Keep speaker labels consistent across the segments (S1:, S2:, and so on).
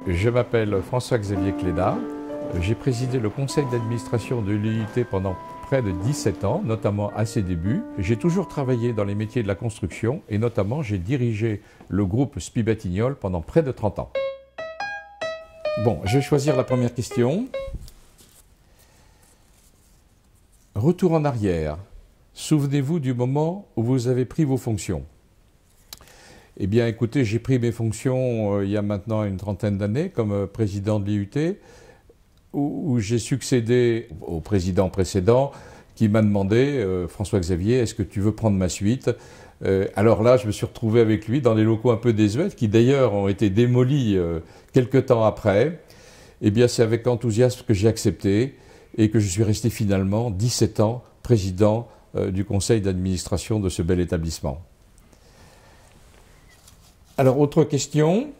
S1: Je m'appelle François-Xavier Cléda. J'ai présidé le conseil d'administration de l'IUT pendant près de 17 ans, notamment à ses débuts. J'ai toujours travaillé dans les métiers de la construction et notamment j'ai dirigé le groupe Spies-Batignolles pendant près de 30 ans. Bon, je vais choisir la première question. Retour en arrière. Souvenez-vous du moment où vous avez pris vos fonctions. Eh bien, écoutez, j'ai pris mes fonctions il y a maintenant une trentaine d'années comme président de l'IUT, où j'ai succédé au président précédent qui m'a demandé « François-Xavier, est-ce que tu veux prendre ma suite ?» Alors là, je me suis retrouvé avec lui dans des locaux un peu désuets, qui d'ailleurs ont été démolis quelques temps après. Eh bien, c'est avec enthousiasme que j'ai accepté et que je suis resté finalement 17 ans président du conseil d'administration de ce bel établissement. Alors, autre question.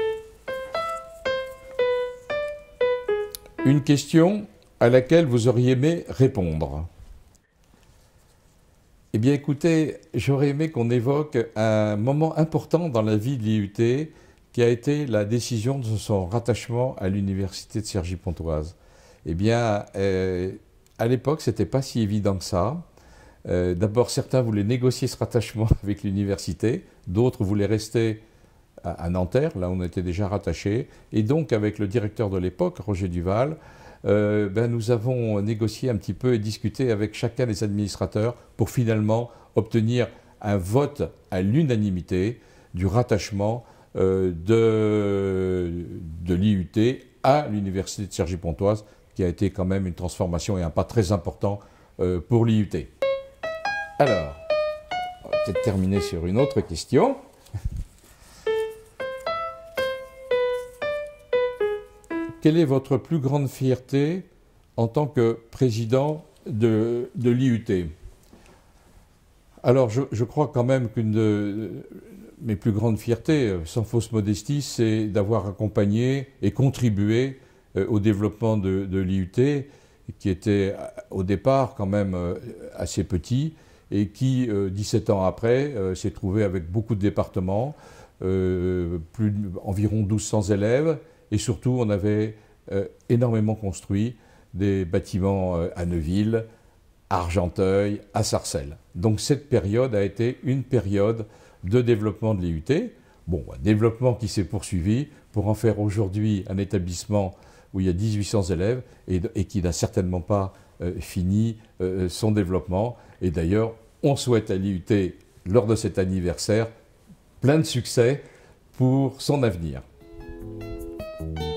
S1: Une question à laquelle vous auriez aimé répondre. Eh bien, écoutez, j'aurais aimé qu'on évoque un moment important dans la vie de l'IUT qui a été la décision de son rattachement à l'université de Cergy-Pontoise. Eh bien, à l'époque, ce n'était pas si évident que ça. D'abord, certains voulaient négocier ce rattachement avec l'université, d'autres voulaient rester à Nanterre, là où on était déjà rattaché. Et donc, avec le directeur de l'époque, Roger Duval, nous avons négocié un petit peu et discuté avec chacun des administrateurs pour finalement obtenir un vote à l'unanimité du rattachement de l'IUT à l'université de Cergy-Pontoise, qui a été quand même une transformation et un pas très important pour l'IUT. Alors, on va peut-être terminer sur une autre question. Quelle est votre plus grande fierté en tant que président de l'IUT? Alors, je crois quand même qu'une de mes plus grandes fiertés, sans fausse modestie, c'est d'avoir accompagné et contribué au développement de l'IUT, qui était au départ quand même assez petit et qui, 17 ans après, s'est trouvé avec beaucoup de départements, environ 1200 élèves, et surtout on avait énormément construit des bâtiments à Neuville, à Argenteuil, à Sarcelles. Donc cette période a été une période de développement de l'IUT. Bon, un développement qui s'est poursuivi pour en faire aujourd'hui un établissement où il y a 1800 élèves et qui n'a certainement pas fini son développement. Et d'ailleurs, on souhaite à l'IUT, lors de cet anniversaire, plein de succès pour son avenir.